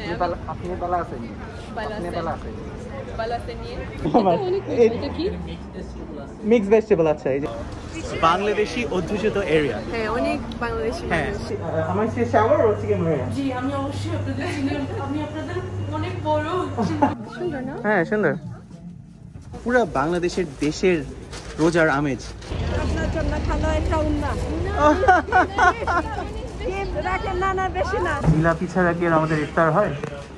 আপনি ভালো আছেন? আপনি ভালো আছেন? Mix vegetable. আচ্ছা, এই যে বাংলাদেশি অধ্যুষিত এরিয়া। হ্যাঁ, অনেক বাংলাদেশি মানুষ। আমার সে শাওয়ার ও চিকেন মারিয়া। জি, আমি অবশ্যই আপনাদের চিনি। আমি আপনাদের অনেক বড়। সুন্দর না? হ্যাঁ, সুন্দর। পুরো বাংলাদেশের দেশের রোজার আমেজ। আপনার জন্য খালো একটা উন্না। রাখেন না বেশি না। জিলাপি ছাড়া কি আর আমাদের ইফতার হয়?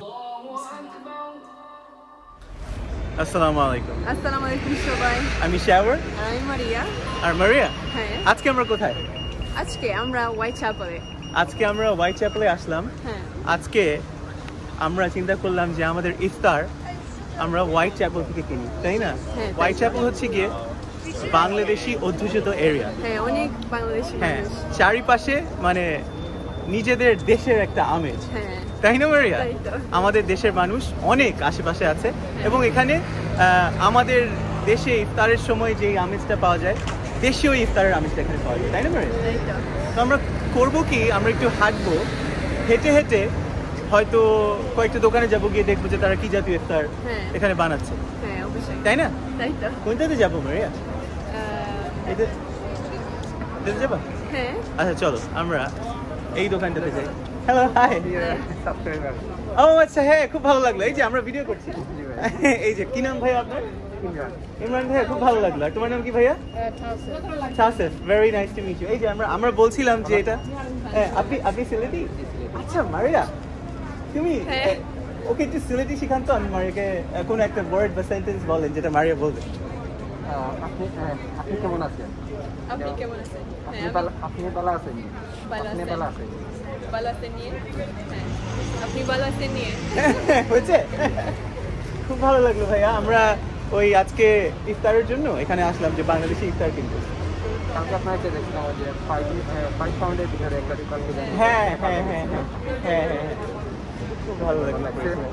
আসসালামু আলাইকুম। আসসালামু আলাইকুম সবাই। আমি শাওয়ার। আমি মারিয়া। আর মারিয়া? হ্যাঁ। আজকে আমরা কোথায়? আজকে আমরা হোয়াইট চ্যাপেলে। আজকে আমরা হোয়াইট চ্যাপেলে আসলাম। হ্যাঁ। আজকে আমরা চিন্তা করলাম যে আমাদের ইফতার আমরা হোয়াইট চ্যাপেল থেকে কিনি, তাই না? হোয়াইট চ্যাপেল হচ্ছে গিয়ে বাংলাদেশি অধ্যুষিত এরিয়া। হ্যাঁ, অনেক বাংলাদেশি হ্যাঁ, মানুষ। চারিপাশে মানে নিজেদের দেশের একটা আমেজ, হ্যাঁ। তাই না মারিয়া? তাই তো। আমাদের দেশের মানুষ অনেক আশেপাশে আছে এবং এখানে আমাদের দেশে ইফতারের সময় যে আমেজটা পাওয়া যায়, দেশীয় ইফতারের আমেজটা এখানে পাওয়া যায়, তাই না মারিয়া? তাই তো। তো আমরা করবো কি, আমরা একটু হাঁটবো, হেঁটে হেঁটে হয়তো কয়েকটা দোকানে যাবো, গিয়ে দেখবো যে তারা কি জাতীয় ইফতার এখানে বানাচ্ছে, হ্যাঁ অবশ্যই, তাই না? তাই তো। কোনটাতে যাবো মারিয়া? এটাতে যাবা? হ্যাঁ। আচ্ছা চলো আমরা এই দোকানটাতে যাই। Hello, high. সাবস্ক্রাইবার। ও আচ্ছা, হ্যাঁ, খুব ভালো লাগলো। এই যে আমরা ভিডিও করছি। এই যে কি নাম ভাই আপনার? ইমরান ভাইয়া, খুব ভালো লাগলো। আর তোমার নাম কি ভাইয়া? Tasef. Very nice to meet you. এই যে আমরা বলছিলাম যে এটা আপনি সিলেটি? আচ্ছা মারিয়া, তুমি ওকে একটু সিলেটি শিখান তো। আমি মারিয়াকে কোনো একটা ওয়ার্ড বা সেন্টেন্স বলেন যেটা মারিয়া বলবে। আপনি আপনি কেমন আছেন? আপনি কেমন আছেন? আপনি ভালো আছেন? আপনি ভালো আছেন? ভালো আছেন নিয়ে? হ্যাঁ, আপনি ভালো আছেন নিয়ে? হয়েছে? খুব ভালো লাগলো ভাইয়া। আমরা ওই আজকে ইফতারের জন্য এখানে আসলাম যে বাংলাদেশি ইফতার কিনতে। কালকে আপনাকে দেখছিলাম যে 5 পাউন্ডের ভিতরে একটা দোকান খুলে। হ্যাঁ হ্যাঁ হ্যাঁ হ্যাঁ হ্যাঁ হ্যাঁ, খুব ভালো লাগলো।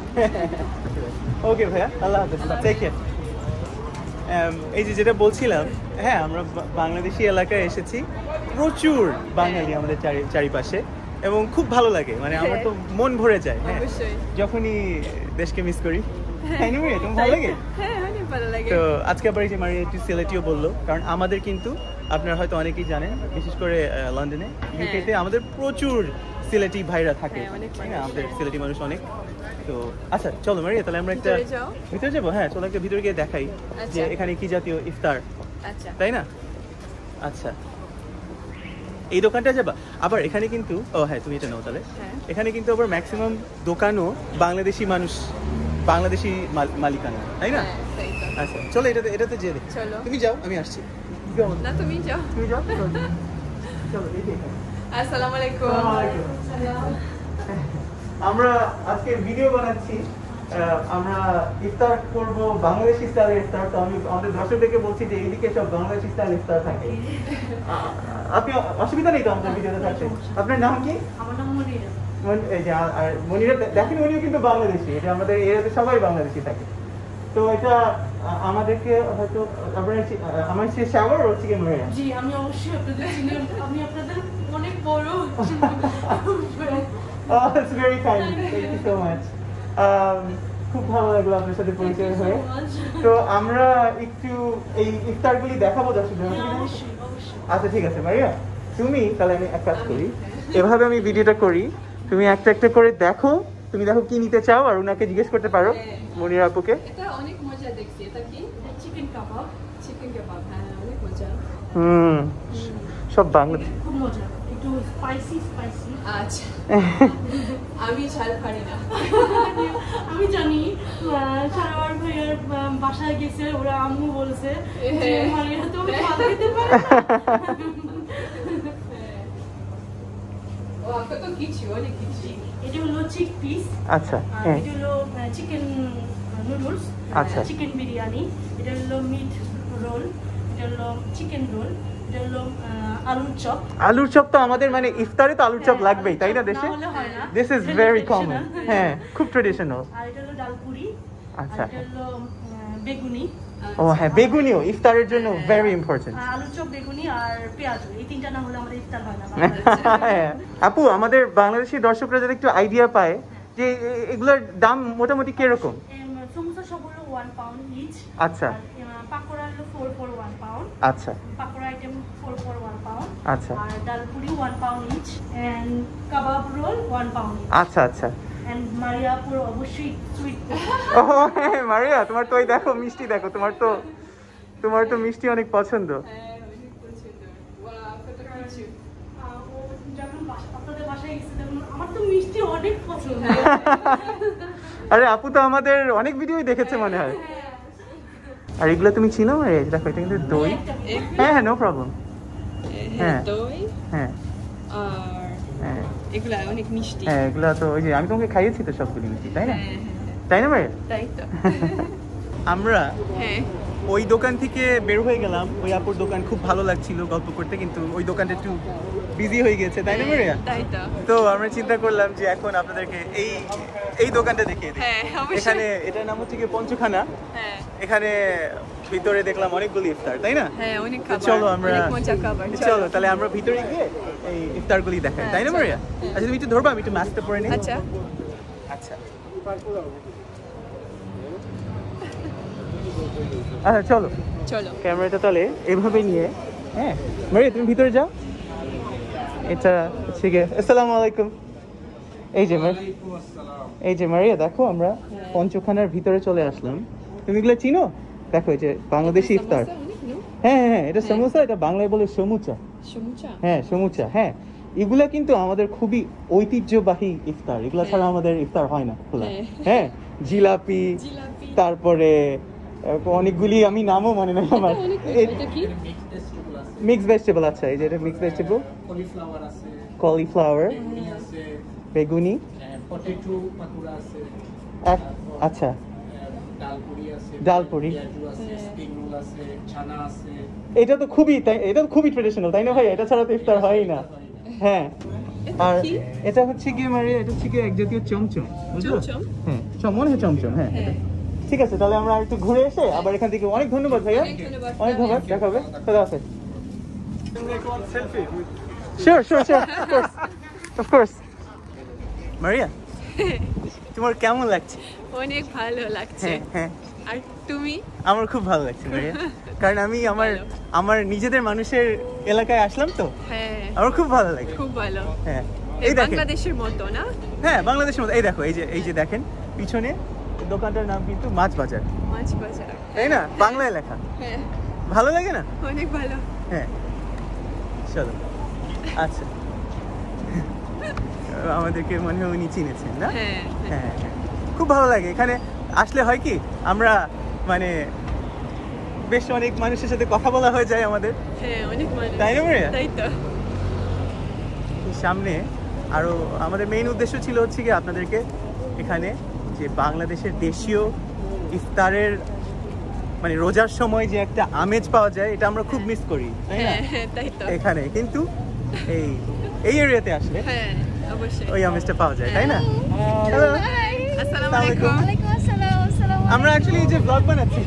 ওকে ভাইয়া, আল্লাহ হাফেজ, টেক কেয়ার। এই যে যেটা বলছিলাম, হ্যাঁ আমরা বাংলাদেশি এলাকায় এসেছি। প্রচুর বাঙালি আমাদের চারিপাশে এবং খুব ভালো লাগে, মানে আমার তো মন ভরে যায় যখনই দেশকে মিস করি। ভালো লাগে। তো আজকে আবার এই যে মারিয়া একটু সিলেটিও বললো, কারণ আমাদের কিন্তু আপনারা হয়তো অনেকেই জানেন, বিশেষ করে লন্ডনে, ইউকেতে আমাদের প্রচুর সিলেটি ভাইরা থাকে, আমাদের সিলেটি মানুষ অনেক। তো আচ্ছা চলো মারিয়া, তাহলে আমরা একটা ভিতরে যাবো। হ্যাঁ চলো, একটা ভিতরে গিয়ে দেখাই যে এখানে কি জাতীয় ইফতার, তাই না? আচ্ছা, এই দোকানটা যাবা। আবার এখানে কিন্তু হ্যাঁ তুমি এটা নাও তাহলে। এখানে কিন্তু আবার ম্যাক্সিমাম দোকানও বাংলাদেশি মানুষ, বাংলাদেশি মালিকানা, তাই না? আচ্ছা চলো এটাতে যেয়ে দেখি। তুমি যাও, আমি আসছি। না তুমি যাও। তুমি যাও। চলো এই যে আসসালামু আলাইকুম। আমরা আজকে ভিডিও বানাচ্ছি, আমরা ইফতার করব বাংলাদেশি স্টাইল ইফতার। তো আমি আমাদের দর্শকদেরকে বলছি যে এইদিকে সব বাংলাদেশি স্টাইল ইফতার থাকে। আপনি অসুবিধা নেই তো আমাদের ভিডিওতে থাকতে? আপনার নাম কি? আমার নাম মনিরা। এই যে আর মনিরা, দেখেন উনিও কিন্তু বাংলাদেশি। এটা আমাদের এরিয়াতে সবাই বাংলাদেশি থাকে। তো এটা আমাদেরকে হয়তো আমার সে শাওয়ার ও চিকেন মারিয়া। জি, আমি অবশ্যই আপনাদের চিনি। আমি আপনাদের অনেক বড়। Oh, that's very kind. Thank you so much. খুব ভালো লাগলো আপনার সাথে পরিচয় হয়ে। তো আমরা একটু এই ইফতারগুলি দেখাবো দর্শকদের। আচ্ছা ঠিক আছে মারিয়া, তুমি তাহলে আমি এক কাজ করি, এভাবে আমি ভিডিওটা করি, তুমি একটা একটা করে দেখো, তুমি দেখো কি নিতে চাও আর ওনাকে জিজ্ঞেস করতে পারো মনিরা আপুকে। এটা অনেক মজা দেখছি। এটা কি? চিকেন কাবাব। চিকেন কাবাব, হ্যাঁ অনেক মজা। সব বাংলাদেশ। খুব মজা, একটু স্পাইসি। আচ্ছা। আমি ঝাল পারি না। আমি জানি শাওয়ার ভাইয়ের বাসায় গেছে, ওরা আম্মু বলছে যে মারিয়া তো ঝাল খেতে পারে না। ও আপনি তো কিছু অনেক কিছু। এটা হলো চিক পিস। আচ্ছা। এটা হলো চিকেন নুডলস। আচ্ছা। চিকেন বিরিয়ানি। এটা হলো মিট রোল। এটা হলো চিকেন রোল। এটা হলো আলুর চপ। আলুর চপ তো আমাদের মানে ইফতারে তো আলুর চপ লাগবেই, তাই না? দেশে দিস ইজ ভেরি কমন। হ্যাঁ, খুব ট্রেডিশনাল। আর এটা হলো ডালপুরি। আচ্ছা। এটা হলো বেগুনি। ও হ্যাঁ, বেগুনিও ইফতারের জন্য ভেরি ইম্পর্টেন্ট। আলুর চপ, বেগুনি আর পেঁয়াজ, এই তিনটা না হলে আমাদের ইফতার হয় না। আপু, আমাদের বাংলাদেশি দর্শকরা যাতে একটু আইডিয়া পায় যে এগুলোর দাম মোটামুটি কিরকম? সমোসা সবগুলো 1 পাউন্ড ইচ। আচ্ছা। পাকোড়া হলো 4 for 1 পাউন্ড। আচ্ছা। Pakora item 4 for 1 pound. আচ্ছা। আর ডাল পুরি 1 পাউন্ড ইচ এন্ড কাবাব রোল 1 পাউন্ড। আচ্ছা আচ্ছা। এন্ড মারিয়া পুরো অবশ্যই সুইট। ও হ্যাঁ মারিয়া, তোমার তো ওই দেখো মিষ্টি দেখো, তোমার তো মিষ্টি অনেক পছন্দ। আরে আপু তো আমাদের অনেক ভিডিওই দেখেছে মনে হয়। আর এগুলো তুমি চিনো? দেখো এটা কিন্তু দই। হ্যাঁ হ্যাঁ নো প্রবলেম। হ্যাঁ দই। হ্যাঁ আর হ্যাঁ এগুলা অনেক মিষ্টি। হ্যাঁ এগুলো তো ওই যে আমি তোমাকে খাইয়েছি তো সবগুলো মিষ্টি, তাই না? তাই না মারিয়া? তাই তো। আমরা হ্যাঁ ওই দোকান থেকে বের হয়ে গেলাম, ওই আপুর দোকান খুব ভালো লাগছিল গল্প করতে, কিন্তু ওই দোকানটা একটু বিজি হয়ে গেছে, তাই না মারিয়া? তাই তো। তো আমরা চিন্তা করলাম যে এখন আপনাদেরকে এই দোকানটা দেখিয়ে দিই। হ্যাঁ অবশ্যই। এখানে এটার নাম হচ্ছে কি পঞ্চখানা। হ্যাঁ এখানে ভিতরে দেখলাম অনেকগুলি ইফতার, তাই না? হ্যাঁ অনেক তো খাবার। চলো আমরা অনেক মজা খাবার। চলো তাহলে আমরা ভিতরে গিয়ে এই ইফতারগুলি দেখাই, তাই না মারিয়া? আচ্ছা তুমি একটু ধরবা, আমি একটু মাস্কটা পরে নিই। আচ্ছা আচ্ছা আচ্ছা চলো চলো। ক্যামেরাটা তাহলে এভাবে নিয়ে, হ্যাঁ মারিয়া তুমি ভিতরে যাও। এটা হচ্ছে গিয়ে আসসালামু আলাইকুম। এই যে মারিয়া দেখো আমরা পঞ্চখানার ভিতরে চলে আসলাম। তুমি এগুলো চিনো? দেখো এই যে বাংলাদেশি ইফতার। হ্যাঁ হ্যাঁ এটা সমোসা, এটা বাংলায় বলে সমুচা। সমুচা। হ্যাঁ সমুচা। হ্যাঁ এগুলা কিন্তু আমাদের খুবই ঐতিহ্যবাহী ইফতার, এগুলা ছাড়া আমাদের ইফতার হয় না খোলা। হ্যাঁ জিলাপি, তারপরে অনেকগুলি আমি নামও মনে নাই আমার। এটা কি? Mix vegetable. আচ্ছা এই যে এটা মিক্স ভেজিটেবল, কলিফ্লাওয়ার আছে, কলিফ্লাওয়ার, বেগুনি আছে, বেগুনি, পটেটো পাকুড়া আছে, আচ্ছা ডালপুরি আছে, ডালপুরি, পেঁয়াজু আছে, স্প্রিং রোল আছে, ছানা আছে। এটা তো খুবই ট্রেডিশনাল, তাই না ভাই? এটা ছাড়া তো ইফতার হয়ই না। হ্যাঁ আর এটা হচ্ছে কি মারিয়া, এটা হচ্ছে কি এক জাতীয় চমচম, বুঝলো? চমচম? হ্যাঁ মনে হয় চমচম। হ্যাঁ ঠিক আছে, তাহলে আমরা একটু ঘুরে এসে আবার এখান থেকে অনেক ধন্যবাদ ভাইয়া, অনেক ধন্যবাদ, দেখা হবে, খোদা হাফেজ। Sure, of course. Maria, তোমার কেমন লাগছে? অনেক ভালো লাগছে। হ্যাঁ আর তুমি? আমার খুব ভালো লাগছে মারিয়া, কারণ আমি আমার নিজেদের মানুষের এলাকায় আসলাম তো। হ্যাঁ আমার খুব ভালো লাগে। খুব ভালো। হ্যাঁ এই দেখেন বাংলাদেশের মতো না? হ্যাঁ বাংলাদেশের মতো। এই দেখো এই যে দেখেন পিছনে দোকানটার নাম কিন্তু মাছ বাজার, মাছ বাজার, তাই না? বাংলায় লেখা। হ্যাঁ ভালো লাগে না? অনেক ভালো। হ্যাঁ চলো। আচ্ছা আমাদেরকে মনে হয় উনি চিনেছেন না? হ্যাঁ হ্যাঁ খুব ভালো লাগে এখানে আসলে। হয় কি আমরা মানে বেশ অনেক মানুষের সাথে কথা বলা হয়ে যায় আমাদের, হ্যাঁ অনেক ভালো। তাই না মারিয়া? তাই তো। সামনে আরো আমাদের মেইন উদ্দেশ্য ছিল হচ্ছে কি আপনাদেরকে এখানে যে বাংলাদেশের দেশীয় ইফতারের মানে রোজার সময় যে একটা আমেজ পাওয়া যায়, এটা আমরা খুব মিস করি, তাই না? হ্যাঁ তাই তো। এখানে কিন্তু এই এরিয়াতে আসলে হ্যাঁ অবশ্যই ওই আমেজটা পাওয়া যায়, তাই না? হ্যালো আসসালামু আলাইকুম। আমরা অ্যাকচুয়ালি এই যে ব্লগ বানাচ্ছি।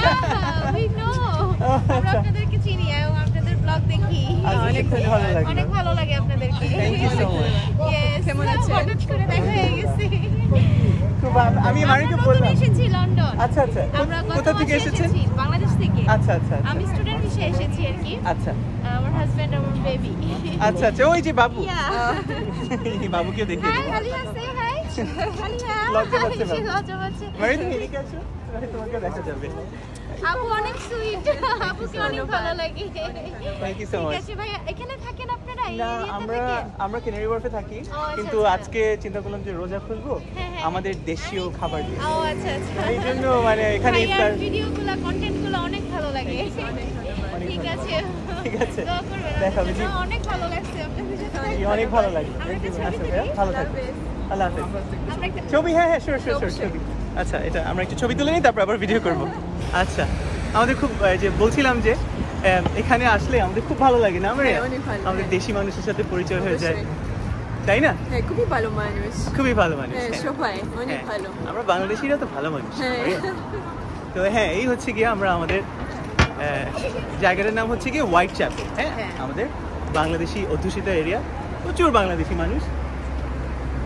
আমরা আপনাদেরকে চিনি এবং আপনাদের ব্লগ দেখি। অনেক ভালো লাগে। অনেক ভালো লাগে আপনাদেরকে। Thank you so much. কেমন আছেন? হঠাৎ করে দেখা হয়ে গেছে। খুব আমি মারিকে বললাম এসেছি লন্ডন। আচ্ছা আমরা কোথা থেকে এসেছেন? বাংলাদেশ থেকে। আচ্ছা আমি স্টুডেন্ট হিসেবে এসেছি আর কি। আচ্ছা আমার হাজবেন্ড আমার বেবি। আচ্ছা ওই যে বাবু, এই বাবুকে দেখে হাই হালিয়া সে হাই। হালিয়া লজ্জা পাচ্ছে বাবু। লজ্জা পাচ্ছে। মারি তুমি এদিকে আসো, তাহলে তোমাকে দেখা যাবে। আপু অনেক সুইট, আপুকে অনেক ভালো লাগে। থ্যাংক ইউ সো ঠিক মাচ। আছে ভাইয়া, এখানে থাকেন আপনারা? এই না এরিয়াতে আমরা ক্যানারি ওয়ার্ফে থাকি, আচ্ছা, কিন্তু আচ্ছা। আজকে চিন্তা করলাম যে রোজা খুলবো হ্যাঁ। আমাদের দেশীয় খাবার দিয়ে, ও আচ্ছা আচ্ছা। এই জন্য মানে এখানে ইফতার। ভিডিওগুলো কন্টেন্টগুলো অনেক ভালো লাগে। ঠিক আছে ঠিক আছে, দোয়া করবেন। দেখা হবে জি। অনেক ভালো লাগছে আপনাদের সাথে। অনেক ভালো লাগে। আমরা একটা ছবি আচ্ছা তুলি। ভাইয়া, ভালো থাকবেন। আল্লাহ হাফেজ। আমরা একটা ছবি, হ্যাঁ শিওর ছবি। আচ্ছা এটা আমরা একটু ছবি তুলে নিই, তারপর আবার ভিডিও করব। আচ্ছা আমাদের খুব যে বলছিলাম যে এখানে আসলে আমাদের খুব ভালো লাগে না? হ্যাঁ, অনেক ভালো, আমাদের হ্যাঁ। দেশি মানুষের সাথে পরিচয় হয়ে যায়, তাই না? হ্যাঁ খুবই ভালো মানুষ। খুবই ভালো মানুষ। হ্যাঁ হ্যাঁ। সবাই অনেক হ্যাঁ, ভালো। আমরা বাংলাদেশিরা তো ভালো মানুষ। হ্যাঁ। তো হ্যাঁ এই হচ্ছে গিয়ে আমরা আমাদের জায়গাটার নাম হচ্ছে গিয়ে হোয়াইট চ্যাপেল। হ্যাঁ হ্যাঁ। আমাদের বাংলাদেশি অধ্যুষিত এরিয়া, প্রচুর বাংলাদেশি মানুষ,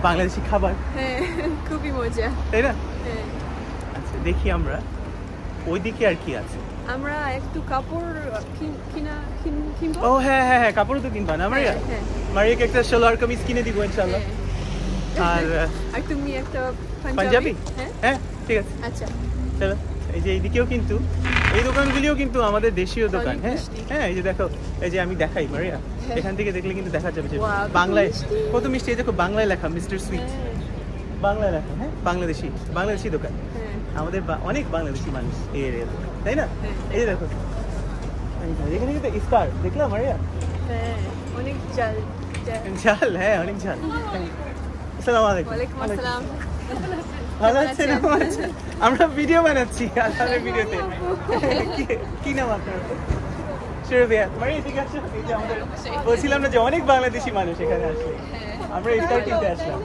বাংলাদেশি খাবার, হ্যাঁ খুবই মজা। তাই না? হ্যাঁ আচ্ছা দেখি আমরা ওইদিকে আর কি আছে। আমরা একটু কাপড় কিনবো। ও হ্যাঁ হ্যাঁ হ্যাঁ, কাপড়ও তো কিনবা না মারিয়া? হ্যাঁ মারিয়াকে একটা সালোয়ার কামিজ কিনে দিব ইনশাআল্লাহ। আর আর তুমি একটা পাঞ্জাবি? হ্যাঁ হ্যাঁ ঠিক আছে, আচ্ছা। চলো। এই যে এইদিকেও কিন্তু এই দোকানগুলিও কিন্তু আমাদের দেশীয় দোকান। অনেক হ্যাঁ মিষ্টি। হ্যাঁ, এই যে দেখো, এই যে আমি দেখাই মারিয়া, এখান থেকে দেখলে কিন্তু দেখা যাবে যে Wow, কত বাংলায় মিষ্টি। কত মিষ্টি। এই দেখো বাংলায় লেখা মিস্টার সুইট, বাংলায় লেখা। হ্যাঁ বাংলাদেশি দোকান। হ্যাঁ আমাদের অনেক বাংলাদেশি মানুষ এই এরিয়াতে, তাই না? হ্যাঁ। এই যে দেখো এখানে কিন্তু ইফতার দেখলাম মারিয়া। হ্যাঁ অনেক ঝাল। ঝাল, হ্যাঁ অনেক ঝাল। আসসালামু আলাইকুম। ওয়ালাইকুম আসসালাম। ভালো আছেন? আমরা ভিডিও বানাচ্ছি আজকের ভিডিওতে। কি নাম আপনার? সুরভিয়া। মারিয়া ঠিক আছে। এই যে আমাদের বলছিলাম না যে অনেক বাংলাদেশি মানুষ এখানে আসলে, আমরা ইফতার কিনতে আসলাম।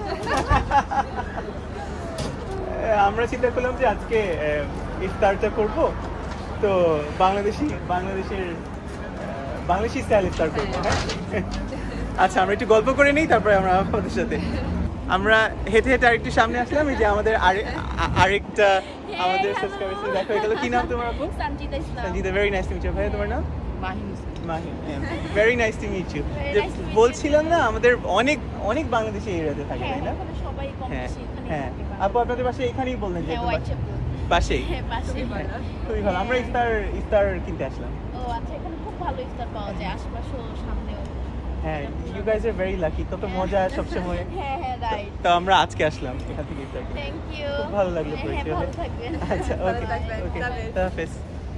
আমরা চিন্তা করলাম যে আজকে ইফতারটা করব, তো বাংলাদেশি স্টাইল ইফতার করবো। আচ্ছা আমরা একটু গল্প করে নিই, তারপরে আমরা আমাদের সাথে আমরা হেঁটে হেঁটে আরেকটু সামনে আসলাম। এই যে আমাদের আরেকটা আমাদের সাবস্ক্রাইবার দেখা হয়ে গেল। কি নাম তোমার আপু? Sanjita Islam. Sanjita, very nice to meet you. ভাই তোমার নাম? Mahin. Mahin, very nice to meet you. Very যে nice to meet you. বলছিলাম না আমাদের অনেক অনেক বাংলাদেশি এরিয়াতে থাকে, হ্যাঁ তাই না? এখানে সবাই কম হ্যাঁ বেশি এখানে হ্যাঁ। থাকে। আপু আপনাদের বাসায় এখানেই বললেন যে হ্যাঁ, একদম হোয়াইটচ্যাপেল। পাশেই? হ্যাঁ পাশে। খুবই ভালো। আমরা ইফতার কিনতে আসলাম। ও আচ্ছা, এখানে খুব ভালো ইফতার পাওয়া যায়, আশেপাশেও সামনেও। হ্যাঁ, you guys are very lucky. কত মজা সবসময়। হ্যাঁ হ্যাঁ রাইট। তো আমরা আজকে আসলাম এখান থেকে ইফতার করতে। Thank you. খুব ভালো লাগলো হ্যাঁ পরিচয় ভালো হয়ে। থাকবেন। আচ্ছা ভালো ওকে থাকবেন। ওকে, তাহলে। হাফেজ।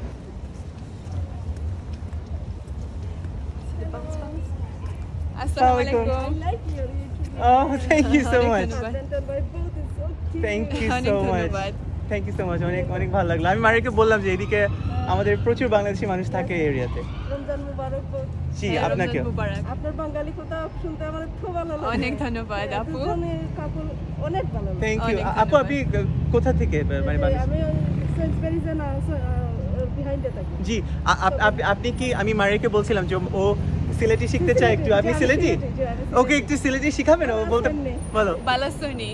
আসসালামু আলাইকুম। আলাইকুম। Oh, thank you so অনেক much. ধন্যবাদ। Thank you অনেক so much. ধন্যবাদ। Thank you so much. অনেক অনেক ভালো লাগলো। আমি মারিকে বললাম যে এদিকে আমাদের প্রচুর বাংলাদেশি মানুষ থাকে এই এরিয়াতে। রমজান মুবারক। জি হ্যাঁ, আপনাকেও। রমজান মুবারক। আপনার বাঙালি কথা শুনতে আমার খুব ভালো লাগে। অনেক ধন্যবাদ আপু। দুজনের কাপড় অনেক ভালো লাগে। Thank you. অনেক আপু আপনি কোথা থেকে মানে বাংলাদেশ? আমি সেন্সবেরিজে না বিহাইন্ডে থাকি। জি আপনি কি, আমি মারিকে বলছিলাম যে ও সিলেটি শিখতে চায় একটু। আপনি জি, আমি সিলেটি? সিলেটি, জি, আমি সিলেটি। ওকে একটু সিলেটি শিখাবেন? ও বলতে বলো। বালাসনি।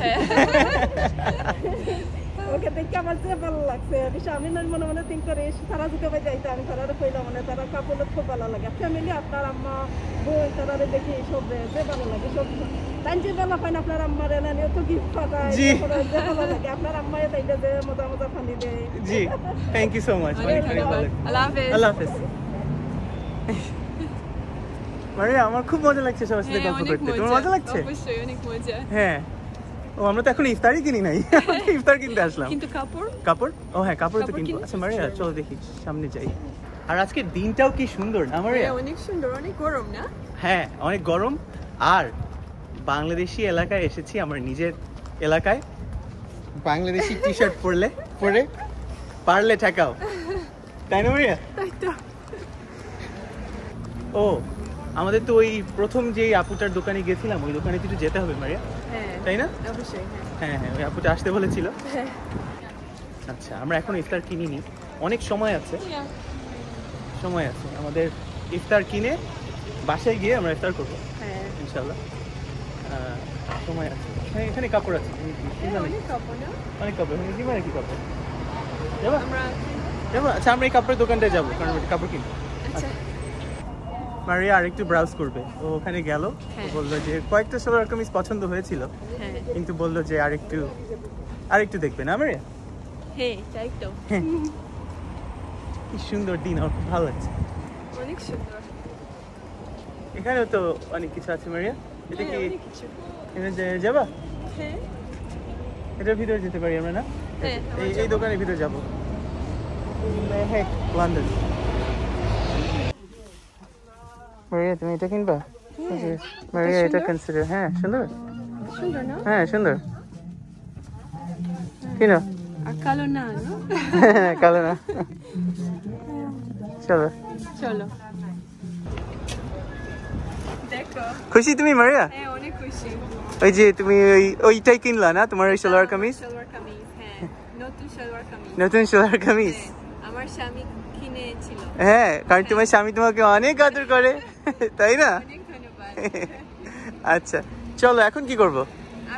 ওকে দেখে আমার যে ভালো লাগছে। আমি মনে মনে থিঙ্ক করে তারা যদি ভাই যাইতে আমি তারা কইলাম মানে তারা কাপড় খুব ভালো লাগে। ফ্যামিলি আপনার আম্মা বই তারা দেখি সব যে ভালো লাগে সব। তাই যে ভালো পান আপনার আম্মার এনে নিয়ে তো গিফট পাঠায়। জি। যে ভালো লাগে আপনার আম্মা তাইটা যে মজা মজা ফানি দেয়। জি থ্যাংক ইউ সো মাচ। অনেক ধন্যবাদ। আল্লাহ হাফেজ। আল্লাহ হাফেজ। মারিয়া আমার খুব মজা লাগছে সবার সাথে হ্যাঁ, গল্প অনেক করতে। তোমার মজা লাগছে? অবশ্যই অনেক মজা। হ্যাঁ। ও আমরা তো এখন ইফতারই কিনি নাই, ইফতার কিনতে আসলাম। কিন্তু কাপড়? ও হ্যাঁ কাপড় তো কাপড় কিনবো। কিনতে আচ্ছা মারিয়া চলো দেখি সামনে যাই। আর আজকের দিনটাও কি সুন্দর না মারিয়া? হ্যাঁ, অনেক সুন্দর, অনেক গরম না? হ্যাঁ অনেক গরম। আর বাংলাদেশি এলাকায় এসেছি, আমার নিজের এলাকায়। বাংলাদেশি টি শার্ট পরে পারলে ঠেকাও, তাই না মারিয়া? তাই তো। ও আমাদের তো ওই প্রথম যেই আপুটার দোকানে গেছিলাম ওই দোকানে একটু যেতে হবে মারিয়া, হ্যাঁ তাই না? অবশ্যই। হ্যাঁ হ্যাঁ, ওই আপুটা আসতে বলেছিল। হ্যাঁ আচ্ছা আমরা এখন ইফতার কিনিনি, অনেক সময় আছে আমাদের। ইফতার কিনে বাসায় গিয়ে আমরা ইফতার করবো হ্যাঁ ইনশাল্লাহ। সময় আছে। হ্যাঁ এখানে কাপড় আছে, অনেক কাপড় না? অনেক কাপড়। কি মানে কি কাপড় যাবো? আমরা যাবো। আচ্ছা আমরা এই কাপড়ের দোকানটায় যাবো, কারণ ওটা কাপড় কিনবো। আচ্ছা মারিয়া আরেকটু ব্রাউজ করবে, ও ওখানে গেল। ও হ্যাঁ। বললো যে কয়েকটা সালোয়ার কামিজ পছন্দ হয়েছিল, হ্যাঁ কিন্তু বললো যে আরেকটু দেখবে না মারিয়া? হ্যাঁ তাই তো। কি সুন্দর দিন, আমার খুব ভালো লাগছে। অনেক সুন্দর। এখানেও তো অনেক কিছু আছে মারিয়া। এটা কি হ্যাঁ, অনেক কিছু। এখানে যাবা? হ্যাঁ এটার ভিতরে যেতে পারি আমরা না? হ্যাঁ, আমরা এই যাবো। দোকানের ভিতরে যাবো। হ্যাঁ লন্ডন। মারিয়া তুমি এটা কিনবা? মারিয়া এটা কনসিডার। হ্যাঁ সুন্দর, সুন্দর না? হ্যাঁ সুন্দর। কিনো। আর কালো না, না? কালো না। চলো চলো দেখো। খুশি তুমি মারিয়া? হ্যাঁ অনেক খুশি। ওই যে তুমি ওইটাই কিনলা না তোমার ওই সালোয়ার কামিজ? সালোয়ার কামিজ, হ্যাঁ নতুন সালোয়ার কামিজ। নতুন সালোয়ার কামিজ? হ্যাঁ, আমার স্বামী কিনেছিল। হ্যাঁ কারণ তোমার স্বামী তোমাকে অনেক আদর করে, তাই না? অনেক ধন্যবাদ। আচ্ছা চলো এখন কি করবো?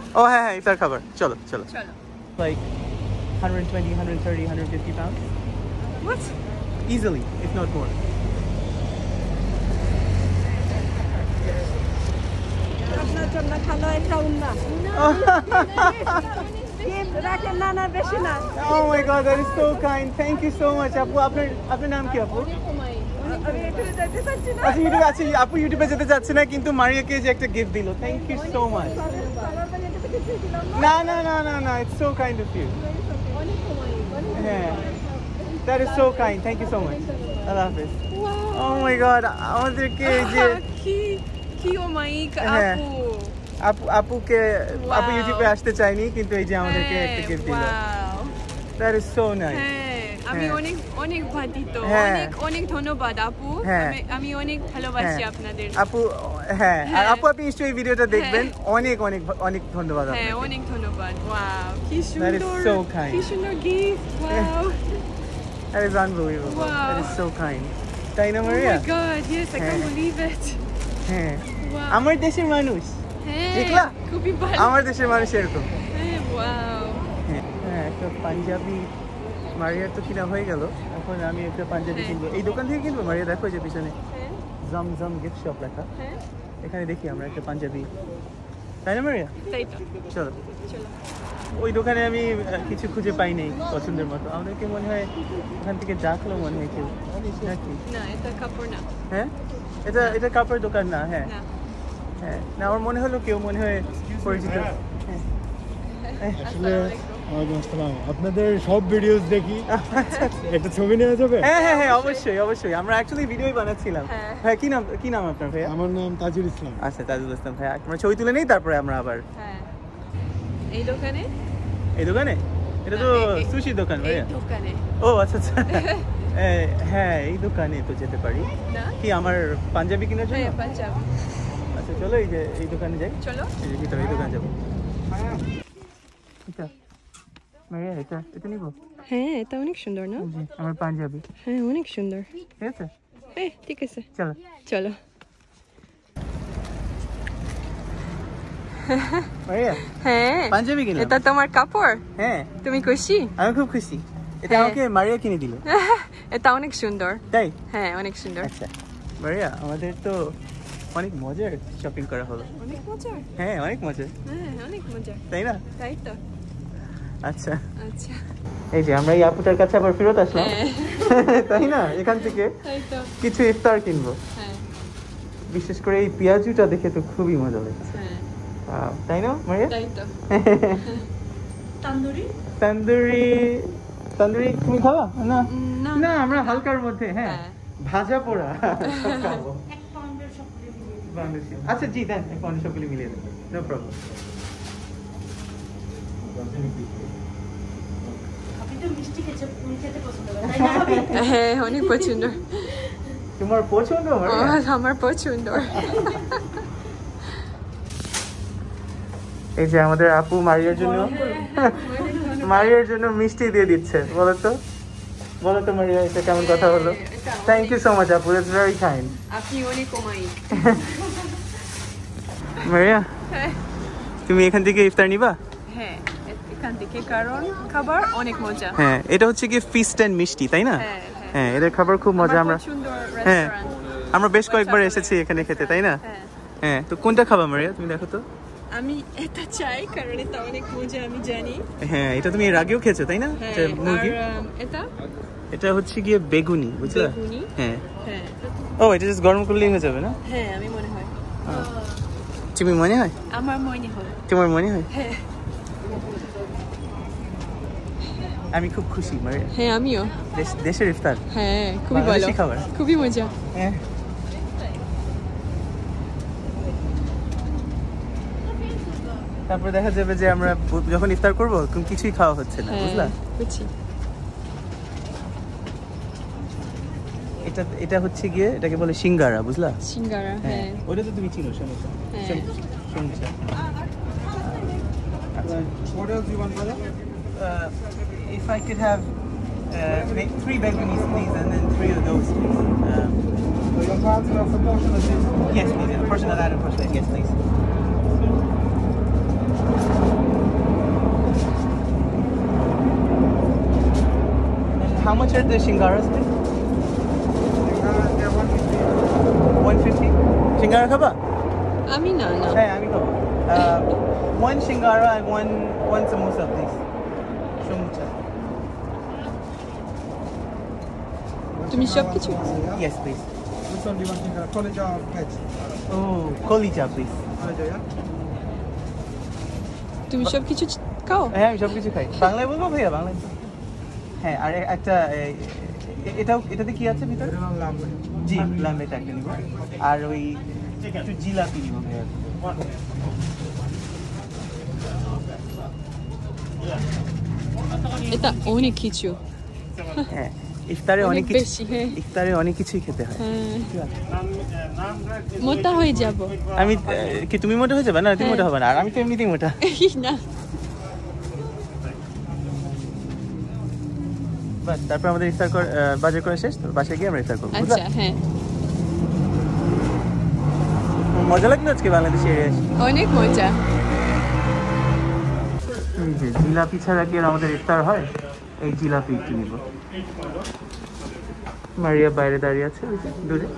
ও হ্যাঁ হ্যাঁ ইফতার খাবার চলো চলো চলো। like 120 130 150 pounds What? easily if not more আপনার জন্য খালো একটা উন্না রাখেন না না বেশি না oh my god that is so kind thank you so much আপু আপনার নাম কি আপু আমি একটু যেতে চাচ্ছি না আচ্ছা ইউটিউবে আছে আপু ইউটিউবে যেতে যাচ্ছে না কিন্তু মারিয়াকে যে একটা গিফট দিল থ্যাংক ইউ সো মাচ না না না না না it's so kind of you হ্যাঁ that is so kind thank you so much Allah হাফেজ ও মাই গড আমাদেরকে এই যে কি অমায়িক হ্যাঁ। আপু। আপুকে আপু Wow. ইউটিউবে আসতে চাইনি কিন্তু এই যে আমাদেরকে একটা গিফট দিল Wow. That is so nice হ্যাঁ, আমি হ্যাঁ। অনেক অনেক বাধিত, হ্যাঁ। অনেক অনেক ধন্যবাদ আপু। হ্যাঁ। আমি অনেক ভালোবাসি হ্যাঁ। আপনাদের। আপু হ্যাঁ আর হ্যাঁ। আপু আপনি নিশ্চয়ই এই ভিডিওটা দেখবেন অনেক অনেক অনেক ধন্যবাদ হ্যাঁ, আপনাকে অনেক ধন্যবাদ। ওয়াও, কি That is সুন্দর, so kind. কি সুন্দর gift. Wow. That is unbelievable. Wow. That is so kind. তাই না Oh Maria? my god, yes, I হ্যাঁ। can't believe it. হ্যাঁ Wow. আমার দেশের মানুষ হ্যাঁ, দেখলা? খুবই ভালো। আমার দেশের মানুষ এরকম হ্যাঁ, ওয়াও। হ্যাঁ একটা পাঞ্জাবি মারিয়ার তো কিনা হয়ে গেল এখন আমি একটা পাঞ্জাবি হ্যাঁ। কিনবো এই দোকান থেকে কিনবো মারিয়া দেখো যে পিছনে হ্যাঁ, জমজম গিফট শপ লেখা হ্যাঁ, এখানে দেখি আমরা একটা পাঞ্জাবি তাই না মারিয়া তাই তো। চলো চলো। ওই দোকানে আমি কিছু খুঁজে পাই নাই পছন্দের মতো আমাদেরকে মনে হয় ওখান থেকে ডাকলো মনে হয় কেউ নাকি না, এটা কাপড় না। হ্যাঁ এটা কাপড়ের দোকান না হ্যাঁ না। হ্যাঁ না আমার মনে হলো কেউ মনে হয় পরিচিত হ্যাঁ। আসলে ওয়ালাইকুম আসসালাম আপনাদের সব ভিডিওস দেখি একটা ছবি নেওয়া যাবে হ্যাঁ হ্যাঁ হ্যাঁ অবশ্যই অবশ্যই আমরা অ্যাকচুয়ালি ভিডিওই বানাচ্ছিলাম হ্যাঁ। হ্যাঁ কি নাম আপনার ভাইয়া আমার নাম তাজুল ইসলাম আচ্ছা তাজুল ইসলাম ভাইয়া আমরা ছবি তুলে নেই তারপরে আমরা আবার হ্যাঁ। এই দোকানে? এই দোকানে এটা তো না, এই- সুশি দোকান এই ভাইয়া দোকানে। ও আচ্ছা আচ্ছা হ্যাঁ এই দোকানে তো যেতে পারি না? কি আমার পাঞ্জাবি কেনার জন্য হ্যাঁ, পাঞ্জাব। আচ্ছা চলো এই যে এই দোকানে যাই চলো। এই যে ভিতরে এই দোকানে যাবো এটা ভাইয়া এটা নিবো হ্যাঁ, এটা অনেক সুন্দর না? জি, আমার পাঞ্জাবি হ্যাঁ, অনেক সুন্দর। ঠিক আছে হ্যাঁ, ঠিক আছে। চলো চলো। ভাইয়া হ্যাঁ, পাঞ্জাবি কিনলাম এটা তোমার কাপড়? হ্যাঁ তুমি খুশি? আমি খুব খুশি এটা হ্যাঁ। আমাকে মারিয়া কিনে দিল এটা অনেক সুন্দর। তাই হ্যাঁ, অনেক সুন্দর। আচ্ছা মারিয়া আমাদের তো অনেক মজার শপিং করা হলো অনেক মজার। হ্যাঁ অনেক মজার হ্যাঁ, অনেক মজার। তাই না তাই তো। আচ্ছা আচ্ছা। এই যে আমরা এই আপুটার কাছে আবার ফেরত আসলাম হ্যাঁ, তাই না এখান থেকে তাই তো। কিছু ইফতার কিনবো হ্যাঁ, বিশেষ করে এই পেঁয়াজুটা দেখে তো খুবই মজা লাগছে হ্যাঁ, তাই না মারিয়া তাই তো। তান্দুরি তন্দুরি তন্দুরি তুমি খাওয়া না না। না আমরা হালকার মধ্যে হ্যাঁ হ্যাঁ। ভাজা পোড়া সব খাবো। 1 পাউন্ডের সব দিয়ে দিন। বাংলাদেশি। আচ্ছা জি দেন এক পাউন্ড সবগুলি মিলিয়ে দেন নো প্রবলেম আপনি তো মিষ্টি খেতে পছন্দ করেন তাই না ভাবি? হ্যাঁ, অনেক পছন্দ। তোমার পছন্দ মারিয়া আমার পছন্দ। এই যে আমাদের আপু মারিয়ার জন্য মারিয়ার জন্য মিষ্টি দিয়ে দিচ্ছে বলো তো মারিয়া এটা কেমন কথা হলো থ্যাংক ইউ সো মাচ আপু ইটস ভেরি কাইন্ড আপনি অনেক অমায়িক। মারিয়া হ্যাঁ, তুমি এখান থেকে ইফতার নিবা হ্যাঁ, এখান থেকে কারণ খাবার অনেক মজা। হ্যাঁ এটা হচ্ছে কি ফিস্ট এন্ড মিষ্টি তাই না হ্যাঁ, হ্যাঁ এদের খাবার খুব মজা আমরা সুন্দর হ্যাঁ রেস্টুরেন্ট। আমরা বেশ কয়েকবার এসেছি এখানে খেতে তাই না হ্যাঁ, হ্যাঁ তো কোনটা খাবা মারিয়া তুমি দেখো তো আমি এটা চাই কারণ এটা অনেক মজা, আমি জানি। হ্যাঁ এটা তুমি এর আগেও খেয়েছো তাই না হ্যাঁ, এটা মুরগি আর এটা এটা হচ্ছে গিয়ে বেগুনি বুঝলা বেগুনি। হ্যাঁ হ্যাঁ, ও এটা জাস্ট গরম করলেই হয়ে যাবে না হ্যাঁ, আমি মনে হয়, তুমি মনে হয় আমার মনে হয়। তোমার মনে হয় হ্যাঁ, আমি খুব খুশি মারিয়া হ্যাঁ, আমিও। দেশের ইফতার হ্যাঁ, খুবই ভালো, বাংলাদেশি খাবার। খুবই মজা। হ্যাঁ তারপরে দেখা যাবে যে আমরা যখন ইফতার করবো তখন কিছুই খাওয়া হচ্ছে না বুঝলা হ্যাঁ, বুঝছি। এটা হচ্ছে গিয়ে এটাকে বলে সিঙ্গারা বুঝলা সিঙ্গারা। হ্যাঁ, ওটা তো তুমি চিনো সমস্যা হ্যাঁ। সমস্যা What else you want, brother? if I could have 3 begunis please and then 3 of those please So your cards are for portion of this? yes please, a portion of that and portion of that, yes please much are the shingaras? 150. Shingara khaba? আমি না না Hey, আমি খাবো। One shingara and one samosa, please. Shumcha. তুমি সব কিছু Yes, please. Which one do you want? College or veg? Oh, kolija, please. College, yeah? তুমি সব কিছু খাও হ্যাঁ আমি সব কিছু খাই বাংলায় বলবো ভাইয়া বাংলায় হ্যাঁ আর একটা এটাতে কি আছে ভিতরে Lambe. জি লাম্বেটা একটা নিব আর ওই একটু জিলাপি নিব ভাইয়া এটা অনেক কিছু হ্যাঁ ইফতারে অনেক অনেক কিছু বেশি, হ্যাঁ। ইফতারে অনেক কিছুই খেতে হয় মোটা হয়ে যাব আমি কি তুমি মোটা হয়ে যাবে না তুমি মোটা হবে না আর আমি তো এমনিতেই মোটা না বাস তারপর আমাদের ইফতার বাজার করা শেষ তো বাসায় গিয়ে আমরা ইফতার করবো আচ্ছা হ্যাঁ মজা লাগলো আজকে বাংলাদেশে এসে অনেক মজা এই যে জিলাপি ছাড়া কি আর আমাদের ইফতার হয় এই জিলাপি একটু নিব মারিয়া বাইরে দাঁড়িয়ে আছে ওই যে দূরে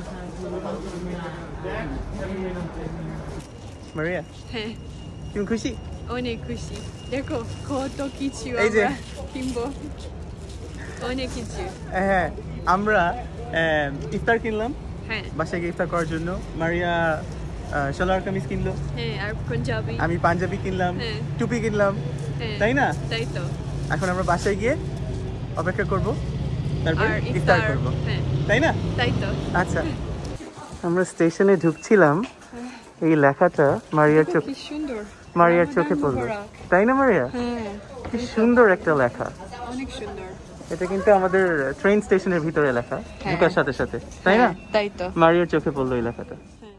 মারিয়া হ্যাঁ তুমি খুশি অনেক খুশি দেখো কত কিছু এই যে। আমরা কিনবো অনেক কিছু হ্যাঁ আমরা ইফতার কিনলাম হ্যাঁ বাসায় গিয়ে ইফতার করার জন্য মারিয়া সালোয়ার কামিজ কিনলো হ্যাঁ আর পাঞ্জাবি আমি পাঞ্জাবি কিনলাম হ্যাঁ। টুপি কিনলাম হ্যাঁ তাই না তাই তো এখন আমরা বাসায় গিয়ে অপেক্ষা করব তারপর আর ইফতার করব হ্যাঁ তাই না তাই তো আচ্ছা আমরা স্টেশনে ঢুকছিলাম এই লেখাটা মারিয়ার চোখ কি সুন্দর মারিয়ার চোখে রমাদান পড়লো মুবারক। তাই না মারিয়া হ্যাঁ কি সুন্দর একটা লেখা অনেক সুন্দর এটা কিন্তু আমাদের ট্রেন স্টেশনের ভিতরে লেখা হ্যাঁ। ঢুকার সাথে সাথে তাই না হ্যাঁ, তাই তো মারিয়ার চোখে পড়লো এই লেখাটা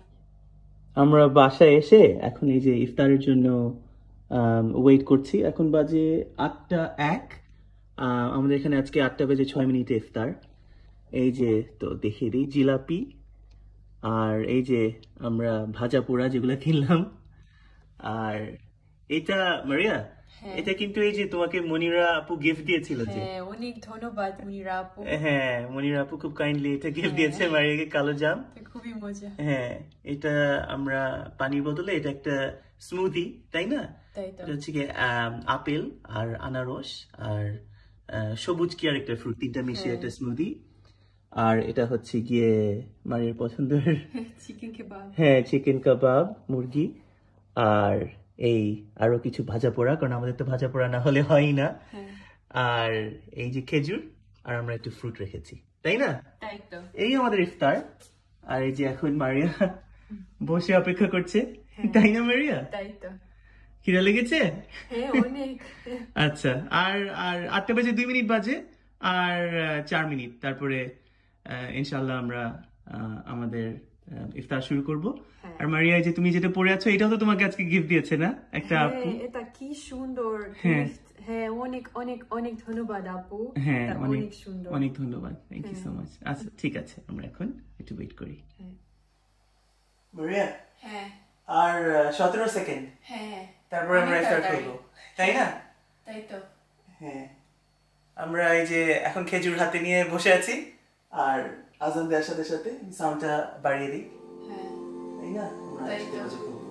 আমরা বাসায় এসে এখন এই যে ইফতারের জন্য ওয়েট করছি এখন বাজে 8:01 আমাদের এখানে আজকে 8:06 ইফতার এই যে তো দেখিয়ে দিই জিলাপি আর এই যে আমরা ভাজা পোড়া যেগুলো কিনলাম আর এটা মারিয়া এটা কিন্তু এই যে তোমাকে মনিরা আপু গিফট দিয়েছিল যে হ্যাঁ অনেক ধন্যবাদ মনিরা আপু হ্যাঁ মনিরা আপু খুব কাইন্ডলি এটা গিফট দিয়েছে মারিয়াকে কালো জাম খুবই মজা হ্যাঁ এটা আমরা পানির বদলে এটা একটা স্মুদি তাই না তাই তো এটা হচ্ছে কি আপেল আর আনারস আর সবুজ কি আর একটা ফ্রুট তিনটা মিশিয়ে একটা স্মুদি আর এটা হচ্ছে গিয়ে মারিয়ার পছন্দের চিকেন কেবাব হ্যাঁ চিকেন কাবাব মুরগি আর এই আরো কিছু ভাজা পোড়া কারণ আমাদের তো ভাজা পোড়া না হলে হয় না আর এই যে খেজুর আর আমরা একটু ফ্রুট রেখেছি তাই না তাই তো এই আমাদের ইফতার আর এই যে এখন মারিয়া বসে অপেক্ষা করছে তাই না মারিয়া তাই তো খিদা লেগেছে হ্যাঁ অনেক আচ্ছা আর আর 8:02 বাজে আর 4 মিনিট তারপরে ইনশাআল্লাহ আমরা আমাদের ইফতার শুরু করব আর মারিয়া এই যে তুমি যেটা পরে আছো এটাও তো তোমাকে আজকে গিফট দিয়েছে না একটা আপু এটা কি সুন্দর হ্যাঁ। gift। হ্যাঁ অনেক অনেক অনেক ধন্যবাদ আপু হ্যাঁ এটা অনেক অনেক সুন্দর অনেক ধন্যবাদ থ্যাংক ইউ সো মাচ আচ্ছা ঠিক আছে আমরা এখন একটু ওয়েট করি হ্যাঁ। মারিয়া হ্যাঁ আর 17 সেকেন্ড হ্যাঁ তারপরে আমরা অনেক স্টার্ট তাড়াতাড়ি। করব তাই না তাই তো হ্যাঁ আমরা এই যে এখন খেজুর হাতে নিয়ে বসে আছি আর আজান দেওয়ার সাথে সাথে সাউন্ডটা বাড়িয়ে দিই হ্যাঁ তাই না আমরা তাই একসাথে তো। বসে পড়বো।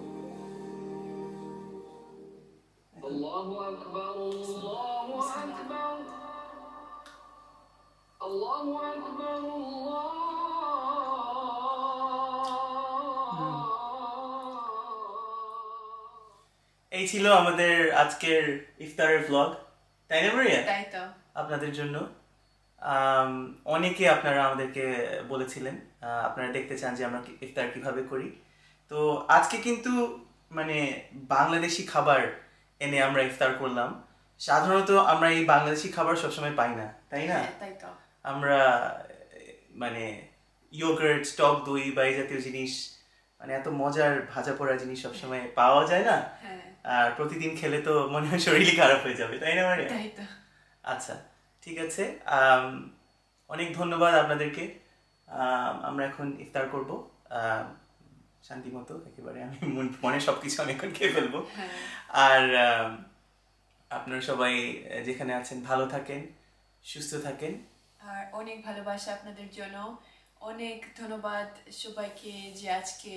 الله أكبر الله أكبر الله أكبر এই ছিল আমাদের আজকের ইফতারের ভ্লগ তাই না মারিয়া তাই তো আপনাদের জন্য অনেকে আপনারা আমাদেরকে বলেছিলেন আপনারা দেখতে চান যে আমরা ইফতার কিভাবে করি তো আজকে কিন্তু মানে বাংলাদেশি খাবার এনে আমরা ইফতার করলাম সাধারণত আমরা এই বাংলাদেশি খাবার সবসময় পাই না তাই না তাই তো আমরা মানে ইয়োগার্ট টক দই বা এই জাতীয় জিনিস মানে এত মজার ভাজা পোড়া জিনিস সবসময় পাওয়া যায় না আর প্রতিদিন খেলে তো মনে হয় শরীরই খারাপ হয়ে যাবে তাই না মারিয়া তাই তো আচ্ছা ঠিক আছে অনেক ধন্যবাদ আপনাদেরকে আমরা এখন ইফতার করব শান্তি মতো একেবারে আমি মনে সবকিছু আমি এখন খেয়ে ফেলবো আর আপনারা সবাই যেখানে আছেন ভালো থাকেন সুস্থ থাকেন। আর অনেক ভালোবাসা আপনাদের জন্য। অনেক ধন্যবাদ সবাইকে যে আজকে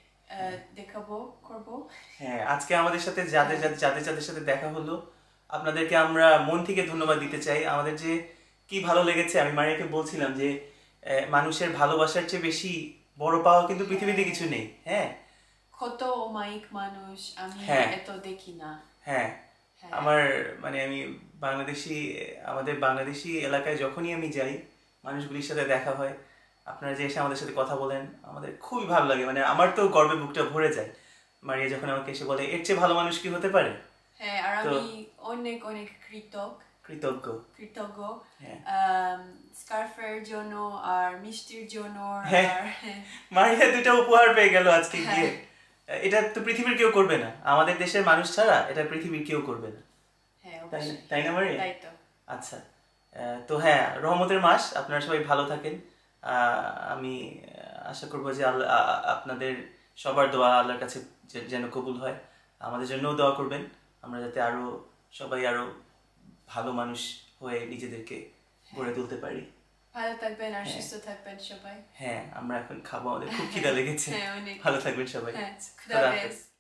করব। হ্যাঁ, আজকে আমাদের সাথে যাদের সাথে দেখা হলো আপনাদেরকে আমরা মন থেকে ধন্যবাদ দিতে চাই। আমাদের যে কি ভালো লেগেছে, আমি মারিয়াকে বলছিলাম যে মানুষের ভালোবাসার চেয়ে বেশি বড় পাওয়া কিন্তু পৃথিবীতে কিছু নেই। হ্যাঁ, কত অমায়িক মানুষ আমি এত দেখি না। হ্যাঁ, আমার মানে আমি আমাদের বাংলাদেশি এলাকায় যখনই আমি যাই মানুষগুলির সাথে দেখা হয়, আপনারা যে এসে আমাদের সাথে কথা বলেন আমাদের খুবই ভালো লাগে। মানে আমার তো গর্বে বুকটা ভরে যায় মারিয়া যখন আমাকে এসে বলে এর চেয়ে ভালো মানুষ কি হতে পারে। হ্যাঁ, আর আমি অনেক অনেক কৃতজ্ঞ স্কার্ফের জন্য আর মিষ্টির জন্য। মারিয়া 2টা উপহার পেয়ে গেল আজকে গিয়ে। এটা তো পৃথিবীর কেউ করবে না, আমাদের দেশের মানুষ ছাড়া এটা পৃথিবীর কেউ করবে না। তাই না মারিয়া? আচ্ছা, তো হ্যাঁ, রহমতের মাস, আপনারা সবাই ভালো থাকেন। আমি আশা করবো যে আপনাদের সবার দোয়া আল্লাহর কাছে যেন কবুল হয়। আমাদের জন্যও দোয়া করবেন, আমরা যাতে সবাই আরো ভালো মানুষ হয়ে নিজেদেরকে গড়ে তুলতে পারি। ভালো থাকবেন আর সুস্থ থাকবেন সবাই। হ্যাঁ, আমরা এখন খাবো, আমাদের খুব খিদা লেগেছে। ভালো থাকবেন সবাই। খুদা হাফেজ।